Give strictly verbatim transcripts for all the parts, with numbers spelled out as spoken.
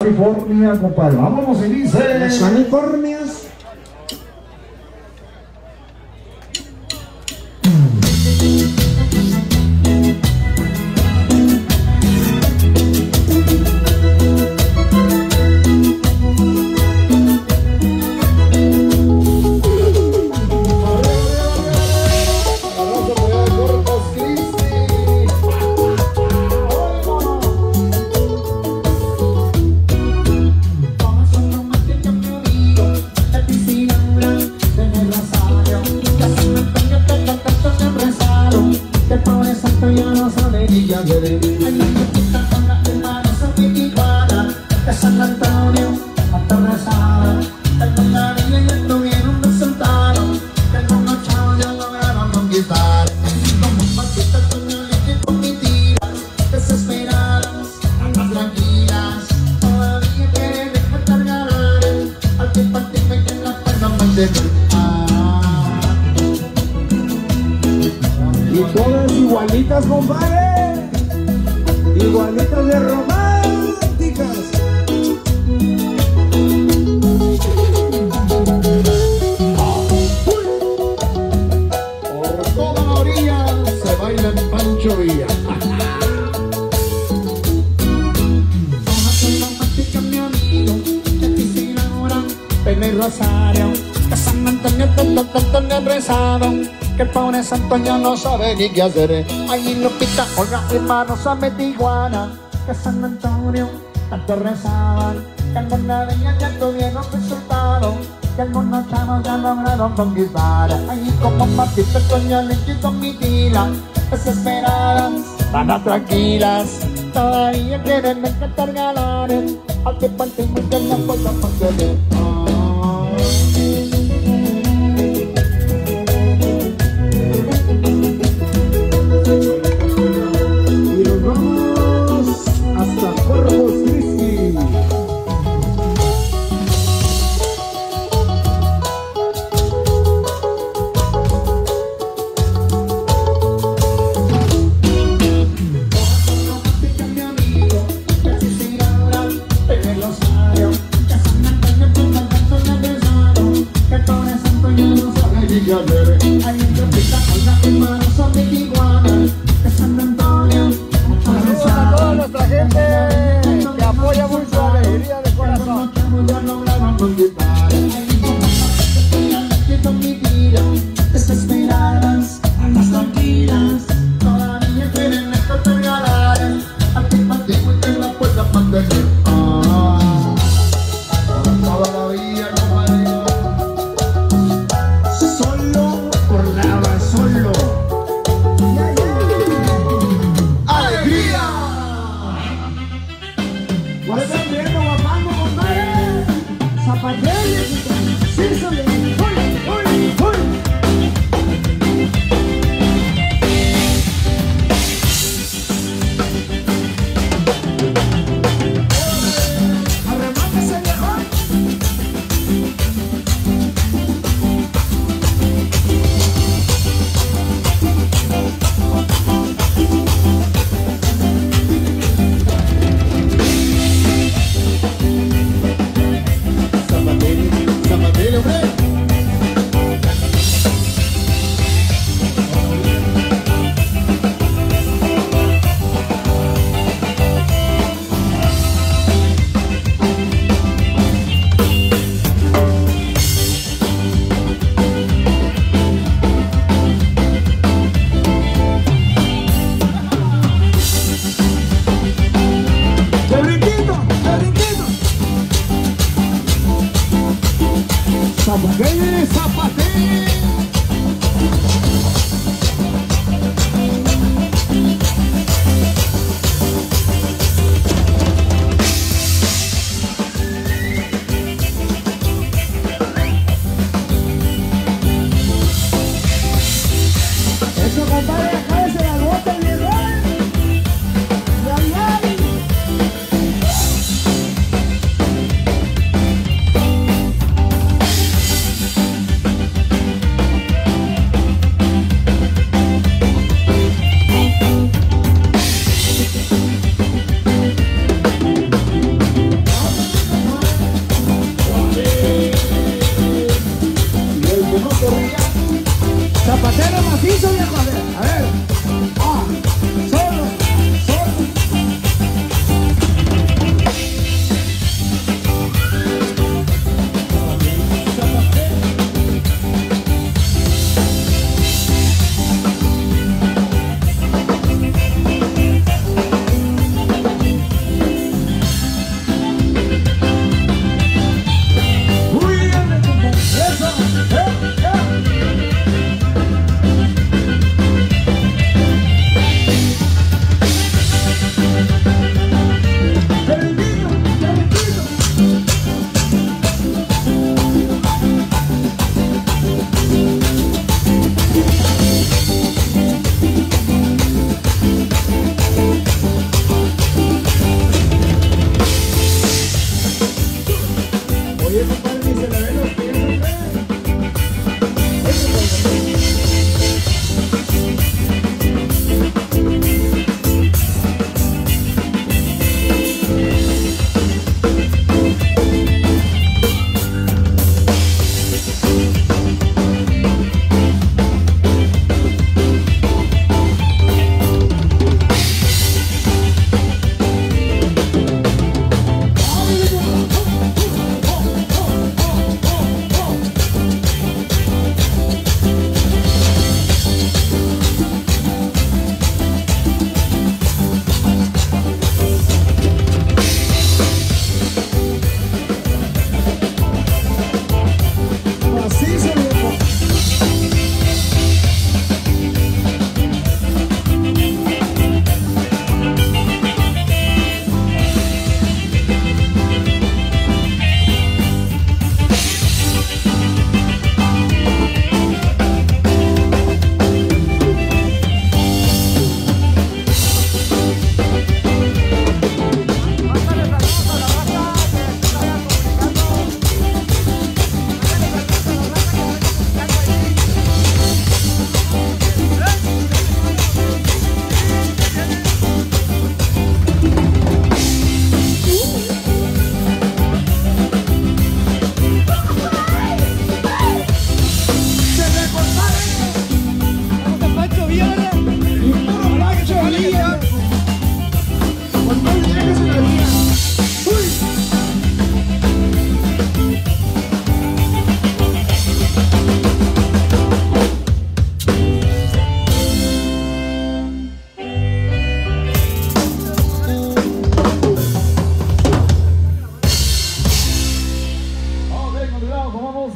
California, compadre. Vámonos y dice. Las Californias. Y todas igualitas, compadre, igualitas de románticas. Por toda la orilla se baila en Pancho Villa. Rosario, que San Antonio, Antonio empresado, que el pobre San Antonio no sabe ni qué hacer. Allí Lupita, Olga y Manosame Tijuana, que San Antonio tanto rezaban, que alguna de ellas ya tuvieron resultado, que algunos chavos ya lograron conquistar. Allí como Martita, Toño, Lechito, mi tila, desesperadas, van a tranquilas, todavía quieren encantar galanes, al que parte y que la puerta mantener. Hay un tropista con las hermanas son de Tijuana, que San Antonio. Saludos a toda nuestra gente que apoya mucho a Alegría de Corazón. Desesperadas, andas tranquilas, todavía quieren estar galanes, al que partido y que la puerta mantener. Toda la villa, compadre. Solo por lava, solo. ¡Alegría! ¿Cuál están viendo, guapando, compadre? Zapatelli, sírsale, uy, uy, uy. Arremángase, viejo. Zapatelli, Zapatelli, hombre.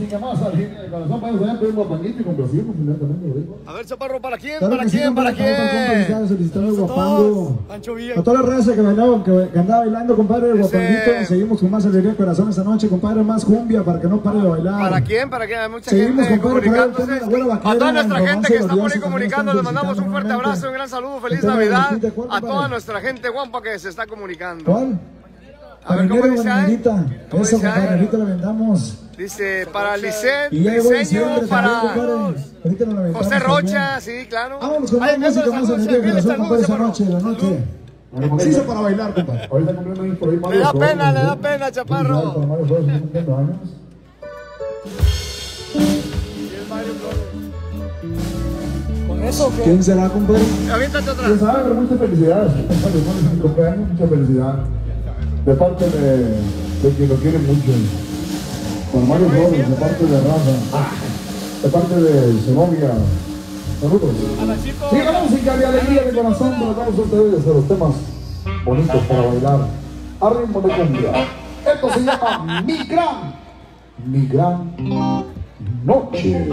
música más alegre de corazón. Vamos a ver un guapanguito y complacimos inmediatamente. A ver, Chaparro, ¿para quién? Claro ¿Para que sí, quién? ¿Para compadre, quién? compadre, solicitando el Saludos a guapango. todos. Pancho Villa. A toda la raza que bailaba, que, que andaba bailando, compadre, el Ese- guapanguito. Seguimos con más alegría de corazón esta noche, compadre, más cumbia para que no pare de bailar. ¿Para quién? ¿Para quién? Hay mucha Seguimos, gente compadre, por ahí el tema comunicándose. de la abuela vaquera, A toda nuestra el gente romance que está por ahí glorioso, comunicando, les también mandamos un están fuerte felicitando abrazo, un gran saludo, feliz El tema de Navidad Valentín, ¿cuál, a compadre? toda nuestra gente, Juanpa, que se está comunicando. ¿Cuál? A ver, ¿cómo dice ahí? Bananita. ¿Cómo Eso, dice ahí? compadre, ahorita la vendamos. Dice, para Lisset, Y ya llegó diseño diciembre para también, compadre. Ahorita nos la aventamos José Rocha, también. sí, claro. Vámonos con Ay, más música, más saludos, alegría de saludos, corazón, compadre, esa Chaparro. noche, la noche. Macizo para bailar, compadre. Ahorita cumpliendo años por ahí Mario Le da Flores, pena, le ¿no? da pena, Chaparro. Para Mario Flores, cumpliendo años. ¿Con eso qué? ¿Quién será, compadre? Aviéntate otra. Ya saben, pero muchas felicidades. Mario Flores en mi cumpleaños, mucha felicidad. De parte de, de quien lo quiere mucho. Con Mario Flores, de parte de Rafa. De parte de Zenobia. Saludos. Sí, la música de alegría de corazón para todos ustedes de los temas bonitos para bailar. A ritmo de cumbia. Esto se llama Mi Gran, Mi Gran Noche.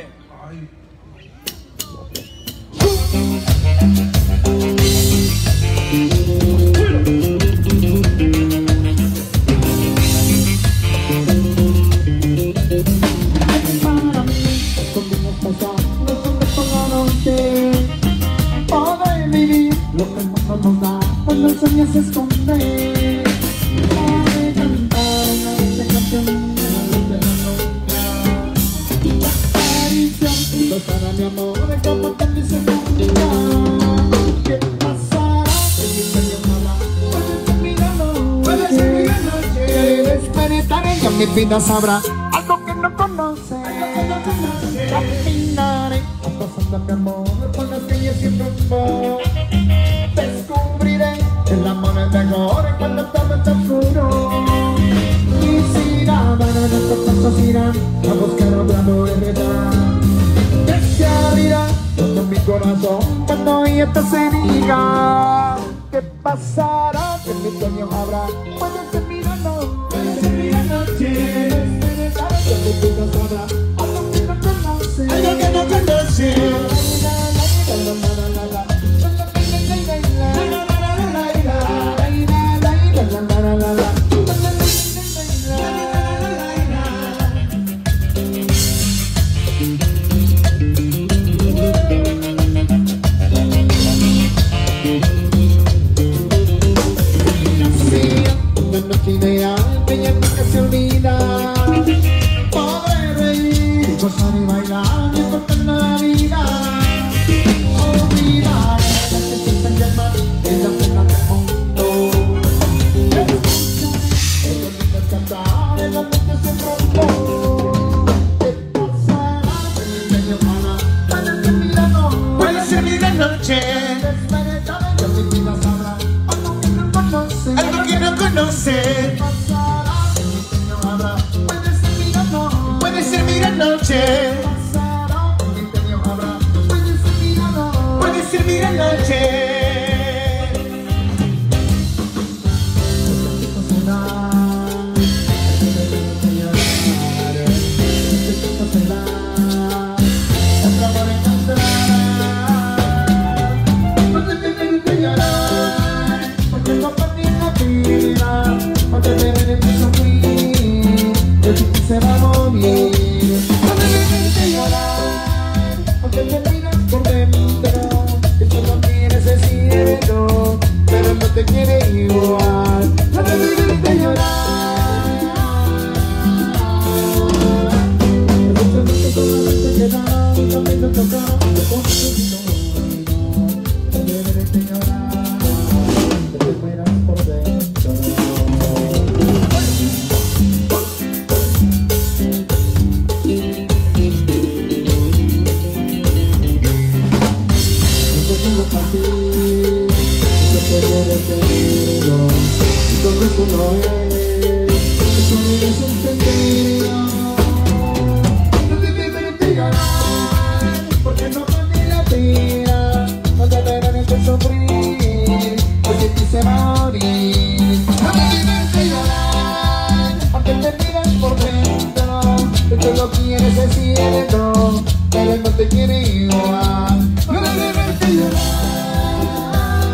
Poder vivir lo que el mundo nos da cuando el sueño se esconde. Poder cantar una dulce canción en la luz de la luna. La aparición y besar a mi amor de como tan mi segunda. ¿Qué pasará? El misterio no habrá. Puede ser mi gran noche. Puede ser mi gran noche. Despertaré y en mi vida sabrá algo que no conoce. Caminaré pasando mi amor por las calles sin rumbo. Descubriré el amor es mejor cuando todo está oscuro. Y si la mano de nuestros pasos irán a buscar otro amor de verdad, que se abrirá todo mi corazón cuando esta se diga. ¿Qué pasará? ¿Qué misterio habrá? Puede ser mi gran noche. Puede ser mi gran noche. Despertaré y en mi vida sabrá algo que no conoce. Algo que no conoce. Una noche ideal que ya nunca se olvida. Poder reír, gozar y bailar, disfrutando la vida. Olvidar las que sienten llamar en la pena del mundo. Escuchar el cantar en la noche se pronto. ¿Qué pasará? El misterio habrá. Puede ser mi gran noche. Puede ser mi gran noche. Despertaré y en mi vida sabrá algo que no conoce. Algo que no conoce. ¿Qué pasará? El misterio habrá. Puede ser mi gran noche. Puede ser mi gran noche. Pasará. El misterio habrá. Puede ser mi gran noche. Puede ser mi gran noche. Se va a morir. No te dejes de llorar, aunque te miras por dentro, que tú no tienes ese cielo, pero no te quiere igual. No te dejes de llorar. Ese momento solamente queda un camino tocado con tu no, no te dejes de llorar, que te miras por dentro. Tú no eres, tú no eres un sentido. No te debes de llorar, porque no aprendí la vida. No te debes de sufrir, porque ti se va a morir. No te debes de llorar, aunque te miras por dentro, que tú lo quieres decir, no, pero no te quiere igual. No debe verte llorar,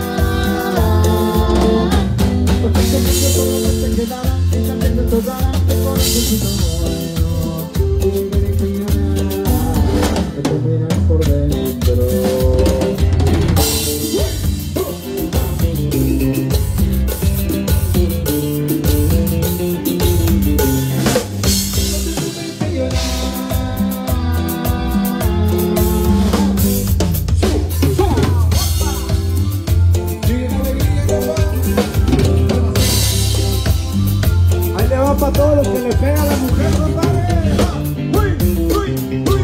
porque sé que todo no te quedará, y también te tocará, te conoces y todo bueno. Y me dejo llorar, que te miras por dentro. Para todos los que le pega a la mujer, compadre. Uy, uy, uy.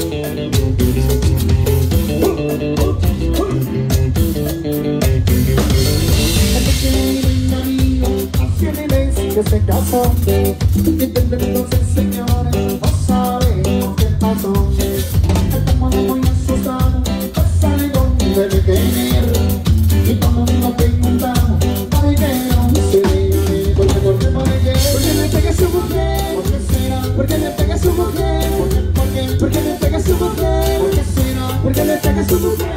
Que se casó, y entonces señores, no sabemos qué pasó. Estamos muy asustados, no sabe dónde debe tener. Y como nos preguntamos, ¿para qué no se ve? ¿Por qué, por qué, por qué? ¿Por qué le pega a su mujer? ¿Por qué será? ¿Por qué le pega a su mujer? ¿Por qué, por qué? ¿Por qué le pega a su mujer? ¿Por qué será? ¿Por qué le pega a su mujer?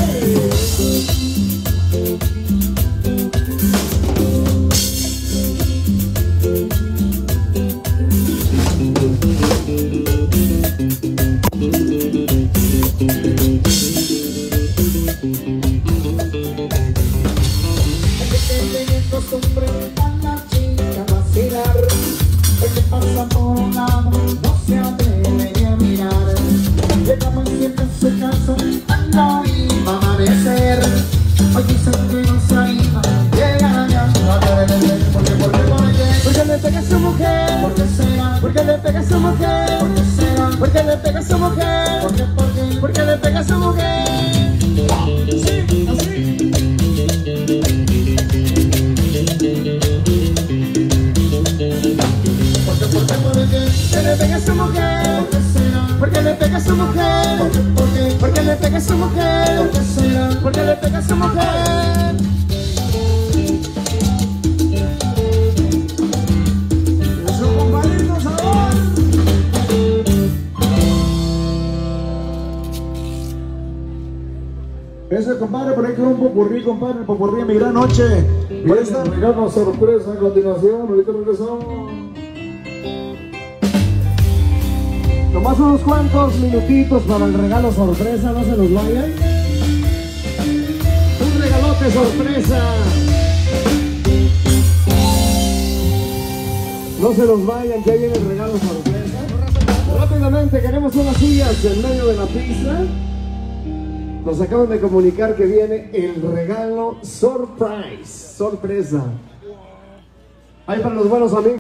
Costumbre a la chica vacilar, porque pasa por un lado, no se atreve ni a mirar. Llegamos siempre en su casa, no iba a amanecer. Hoy dicen que no se anima, llega ya a querer. ¿Por qué, por qué, por qué? ¿Por qué le pega a su mujer? ¿Por qué será? ¿Por qué le pega a su mujer? ¿Por qué será? ¿Por qué le pega a su mujer? ¿Por qué, por qué? ¿Por qué le pega a su mujer? Sí, así. ¿Por qué le pega a su mujer? ¿Por qué le pega a su mujer? ¿Por qué? ¿Por qué le pega a su mujer? ¿Por qué será? ¿Por qué le pega a su mujer? Eso, compadre, por favor. Ese, compadre, por ahí quedó un popurrí, compadre, el popurrí de mi gran noche. Por Viene esta el regalo sorpresa a continuación, ahorita regresamos. Nomás unos cuantos minutitos para el regalo sorpresa, no se los vayan. Un regalote sorpresa. No se los vayan, que ahí viene el regalo sorpresa. Rápidamente, queremos unas sillas en medio de la pista. Nos acaban de comunicar que viene el regalo surprise, sorpresa. Ahí para los buenos amigos.